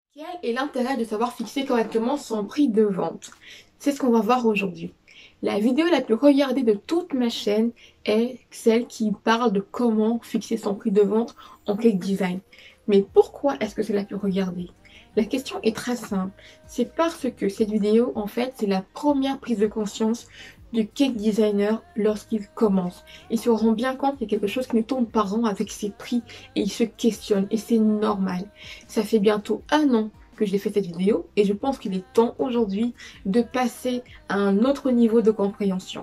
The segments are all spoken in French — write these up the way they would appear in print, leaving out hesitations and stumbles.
Quel est l'intérêt de savoir fixer correctement son prix de vente? C'est ce qu'on va voir aujourd'hui. La vidéo la plus regardée de toute ma chaîne est celle qui parle de comment fixer son prix de vente en cake design. Mais pourquoi est-ce que c'est la plus regardée? La question est très simple. C'est parce que cette vidéo, en fait, c'est la première prise de conscience du cake designer lorsqu'il commence. Il se rend bien compte qu'il y a quelque chose qui ne tourne pas rond avec ses prix et il se questionne et c'est normal. Ça fait bientôt 1 an que j'ai fait cette vidéo et je pense qu'il est temps aujourd'hui de passer à un autre niveau de compréhension.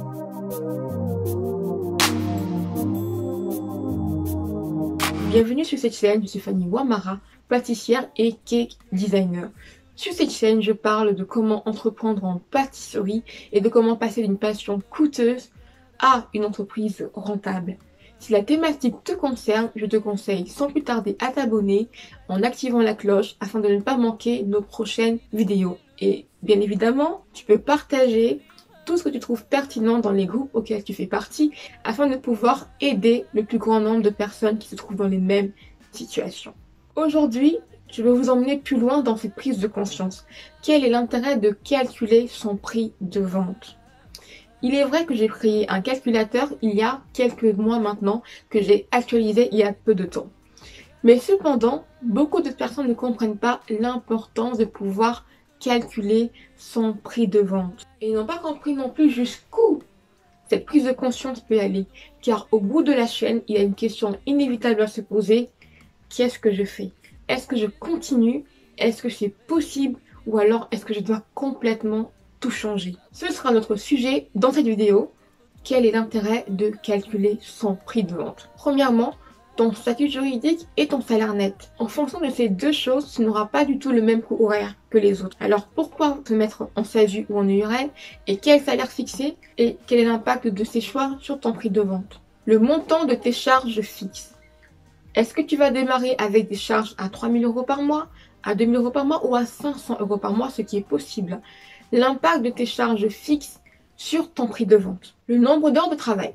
Bienvenue sur cette chaîne, je suis Fanny Ouamara, pâtissière et cake designer. Sur cette chaîne, je parle de comment entreprendre en pâtisserie et de comment passer d'une passion coûteuse à une entreprise rentable. Si la thématique te concerne, je te conseille sans plus tarder à t'abonner en activant la cloche afin de ne pas manquer nos prochaines vidéos. Et bien évidemment, tu peux partager tout ce que tu trouves pertinent dans les groupes auxquels tu fais partie afin de pouvoir aider le plus grand nombre de personnes qui se trouvent dans les mêmes situations. Aujourd'hui, je vais vous emmener plus loin dans cette prise de conscience. Quel est l'intérêt de calculer son prix de vente? Il est vrai que j'ai créé un calculateur il y a quelques mois maintenant, que j'ai actualisé il y a peu de temps. Mais cependant, beaucoup de personnes ne comprennent pas l'importance de pouvoir calculer son prix de vente. Et n'ont pas compris non plus jusqu'où cette prise de conscience peut aller. Car au bout de la chaîne, il y a une question inévitable à se poser. Qu'est-ce que je fais? Est-ce que je continue? Est-ce que c'est possible? Ou alors est-ce que je dois complètement tout changer? Ce sera notre sujet dans cette vidéo. Quel est l'intérêt de calculer son prix de vente? Premièrement, ton statut juridique et ton salaire net. En fonction de ces deux choses, tu n'auras pas du tout le même coût horaire que les autres. Alors pourquoi te mettre en SASU ou en URL? Et quel salaire fixer? Et quel est l'impact de ces choix sur ton prix de vente? Le montant de tes charges fixes. Est-ce que tu vas démarrer avec des charges à 3 000 € par mois, à 2 000 € par mois ou à 500 € par mois, ce qui est possible? L'impact de tes charges fixes sur ton prix de vente. Le nombre d'heures de travail.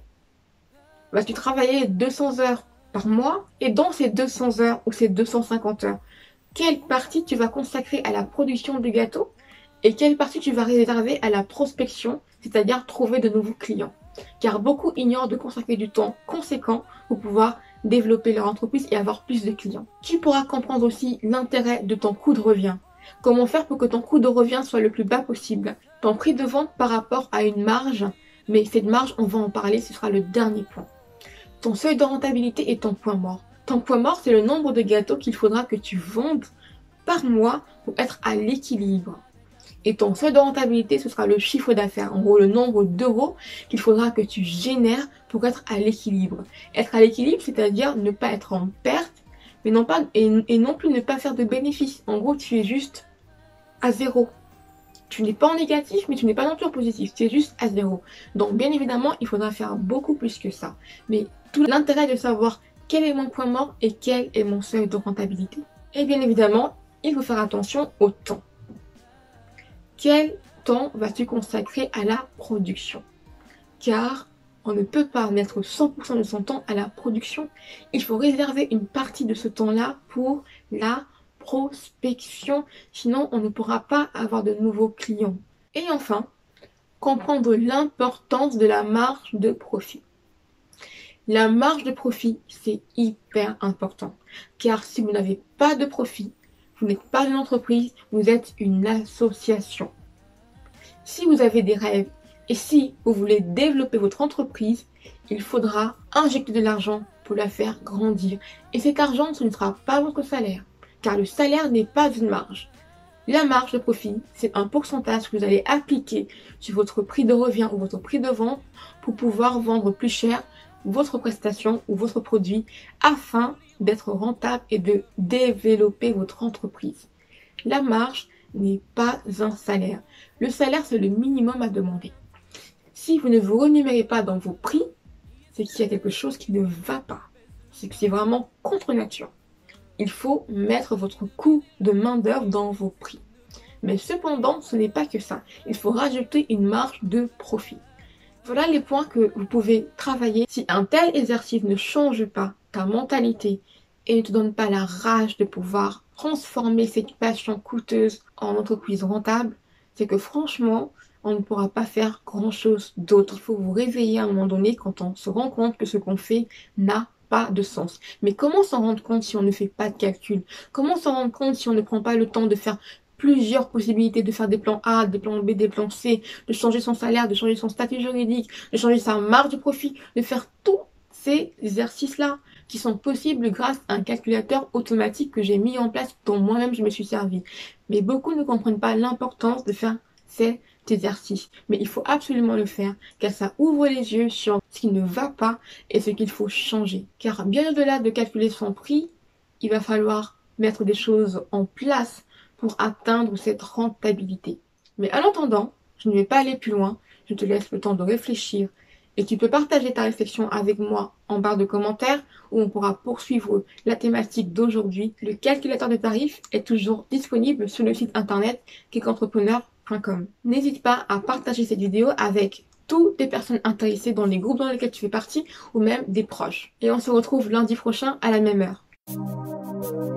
Vas-tu travailler 200 heures par mois et dans ces 200 heures ou ces 250 heures, quelle partie tu vas consacrer à la production du gâteau et quelle partie tu vas réserver à la prospection, c'est-à-dire trouver de nouveaux clients? Car beaucoup ignorent de consacrer du temps conséquent pour pouvoir développer leur entreprise et avoir plus de clients. Tu pourras comprendre aussi l'intérêt de ton coût de revient. Comment faire pour que ton coût de revient soit le plus bas possible? Ton prix de vente par rapport à une marge, mais cette marge, on va en parler, ce sera le dernier point. Ton seuil de rentabilité est ton point mort. Ton point mort, c'est le nombre de gâteaux qu'il faudra que tu vendes par mois pour être à l'équilibre. Et ton seuil de rentabilité, ce sera le chiffre d'affaires. En gros, le nombre d'euros qu'il faudra que tu génères pour être à l'équilibre. Être à l'équilibre, c'est-à-dire ne pas être en perte, mais non pas, et non plus ne pas faire de bénéfices. En gros, tu es juste à zéro. Tu n'es pas en négatif, mais tu n'es pas non plus en positif. Tu es juste à zéro. Donc, bien évidemment, il faudra faire beaucoup plus que ça. Mais tout l'intérêt de savoir quel est mon point mort et quel est mon seuil de rentabilité. Et bien évidemment, il faut faire attention au temps. Quel temps vas-tu consacrer à la production? Car on ne peut pas mettre 100% de son temps à la production. Il faut réserver une partie de ce temps-là pour la prospection. Sinon, on ne pourra pas avoir de nouveaux clients. Et enfin, comprendre l'importance de la marge de profit. La marge de profit, c'est hyper important. Car si vous n'avez pas de profit, vous n'êtes pas une entreprise, vous êtes une association. Si vous avez des rêves et si vous voulez développer votre entreprise, il faudra injecter de l'argent pour la faire grandir. Et cet argent, ce ne sera pas votre salaire, car le salaire n'est pas une marge. La marge de profit, c'est un pourcentage que vous allez appliquer sur votre prix de revient ou votre prix de vente pour pouvoir vendre plus cher votre prestation ou votre produit afin d'être rentable et de développer votre entreprise. La marge n'est pas un salaire. Le salaire, c'est le minimum à demander. Si vous ne vous rémunérez pas dans vos prix, c'est qu'il y a quelque chose qui ne va pas. C'est que c'est vraiment contre nature. Il faut mettre votre coût de main-d'œuvre dans vos prix. Mais cependant, ce n'est pas que ça. Il faut rajouter une marge de profit. Voilà les points que vous pouvez travailler. Si un tel exercice ne change pas ta mentalité et ne te donne pas la rage de pouvoir transformer cette passion coûteuse en entreprise rentable, c'est que franchement, on ne pourra pas faire grand-chose d'autre. Il faut vous réveiller à un moment donné quand on se rend compte que ce qu'on fait n'a pas de sens. Mais comment s'en rendre compte si on ne fait pas de calcul? Comment s'en rendre compte si on ne prend pas le temps de faire plusieurs possibilités, de faire des plans A, des plans B, des plans C, de changer son salaire, de changer son statut juridique, de changer sa marge de profit, de faire tous ces exercices-là qui sont possibles grâce à un calculateur automatique que j'ai mis en place, dont moi-même je me suis servi. Mais beaucoup ne comprennent pas l'importance de faire cet exercice. Mais il faut absolument le faire, car ça ouvre les yeux sur ce qui ne va pas et ce qu'il faut changer. Car bien au-delà de calculer son prix, il va falloir mettre des choses en place pour atteindre cette rentabilité. Mais en attendant, je ne vais pas aller plus loin, je te laisse le temps de réfléchir et tu peux partager ta réflexion avec moi en barre de commentaires où on pourra poursuivre la d'aujourd'hui. Le calculateur de tarifs est toujours disponible sur le site internet geekentrepreneur.com. N'hésite pas à partager cette vidéo avec toutes les personnes intéressées dans les groupes dans lesquels tu fais partie ou même des proches. Et on se retrouve lundi prochain à la même heure.